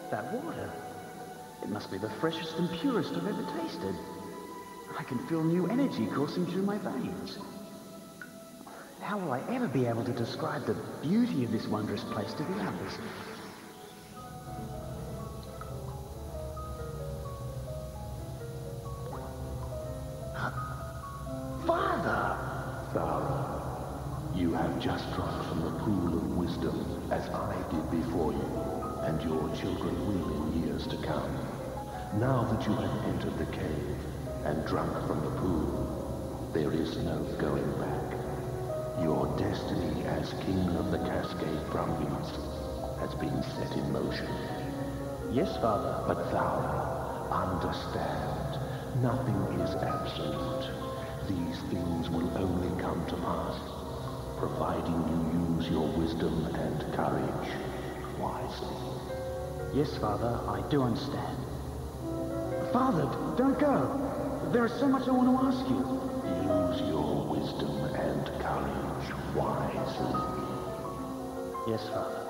That water. It must be the freshest and purest I've ever tasted. I can feel new energy coursing through my veins. How will I ever be able to describe the beauty of this wondrous place to the others? Father! Thowra, you have just drunk from the pool of wisdom, as I did before you, and your children will in years to come. Now that you have entered the cave and drunk from the pool, there is no going back. Your destiny as king of the Cascade Brumbies has been set in motion. Yes, Father. But Thowra, understand, nothing is absolute. These things will only come to pass, providing you use your wisdom and courage wisely. Yes, Father, I do understand. Father, don't go. There is so much I want to ask you. Use your wisdom and courage wisely. Yes, Father.